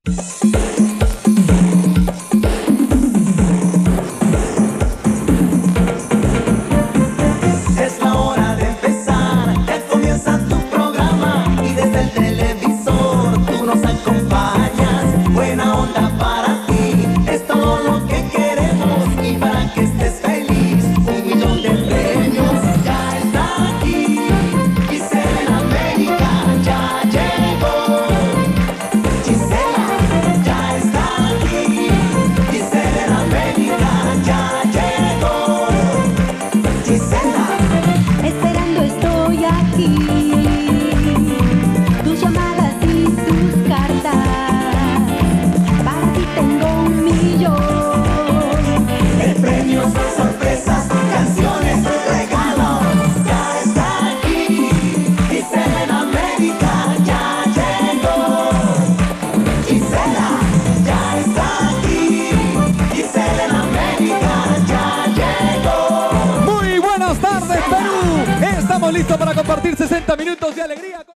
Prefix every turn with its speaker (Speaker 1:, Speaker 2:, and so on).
Speaker 1: Es la hora de empezar, ya comienza tu programa y desde el televisor tú nos acompañas. Buena onda para ti, es todo lo que queremos y para que estés feliz. 1.000.000 de premios ya está aquí. Gisela en América ya llegó. Gisela ya está aquí. Gisela en América ya llegó. Gisela.
Speaker 2: Esperando estoy aquí, tus llamadas y tus cartas, para ti tengo 1.000.000
Speaker 1: De premios, sorpresas, canciones, regalos, ya está aquí. Gisela en América ya llegó. Gisela ya está aquí. Gisela en América ya llegó.
Speaker 3: Muy buenas tardes, Perú. Estamos listos para compartir 60 minutos de alegría.